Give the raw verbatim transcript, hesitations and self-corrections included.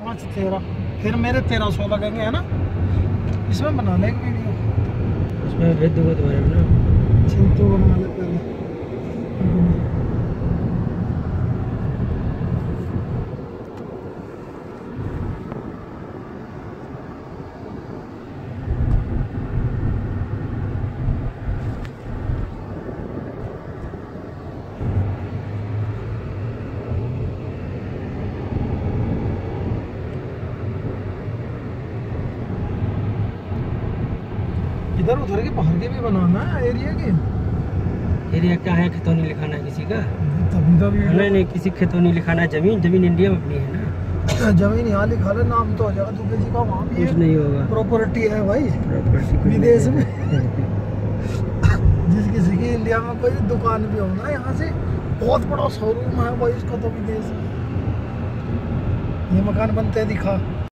पाँच तेरह, फिर मेरे तेरह सौ लगेंगे, है ना। इसमें बना लेंगे वीडियो, इसमें भेज दूंगा तुम्हारे में ना। चल तो बना ले पहले। इधर उधर के बाहर के भी बनाना है एरिया के। एरिया क्या है, खितौनी लिखाना है किसी का? तभी तो भी नहीं नहीं, किसी खितौनी लिखाना है। जमीन जमीन इंडिया में अपनी है ना। जमीन यहाँ लिखा ले, नाम तो हो जाएगा तू किसी का, वहाँ भी कुछ नहीं होगा, प्रॉपर्टी है भाई प्रॉपर्टी विदेश में। जिस किसी की इंडिया में कोई दुकान भी हो ना, यहाँ से बहुत बड़ा शोरूम है भाई उसका तो विदेश में। ये मकान बनते दिखा।